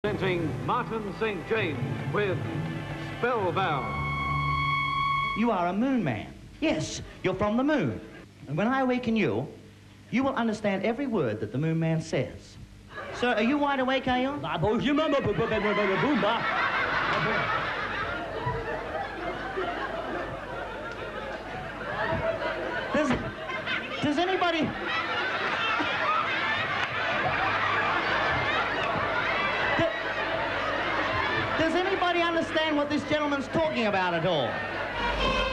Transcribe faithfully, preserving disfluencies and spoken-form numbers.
Presenting Martin Saint James with Spellbound. You are a moon man. Yes, you're from the moon. And when I awaken you, you will understand every word that the moon man says. Sir, are you wide awake, are you? Does, does anybody... Does anybody understand what this gentleman's talking about at all?